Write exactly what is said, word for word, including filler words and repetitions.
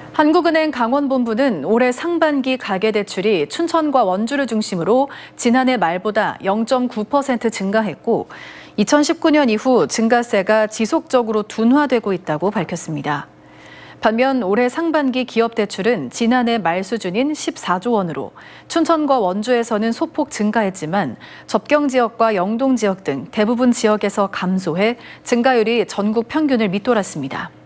한국은행 강원본부는 올해 상반기 가계대출이 춘천과 원주를 중심으로 지난해 말보다 영 점 구 퍼센트 증가했고 이천십구 년 이후 증가세가 지속적으로 둔화되고 있다고 밝혔습니다. 반면 올해 상반기 기업대출은 지난해 말 수준인 십사조 원으로 춘천과 원주에서는 소폭 증가했지만 접경지역과 영동지역 등 대부분 지역에서 감소해 증가율이 전국 평균을 밑돌았습니다.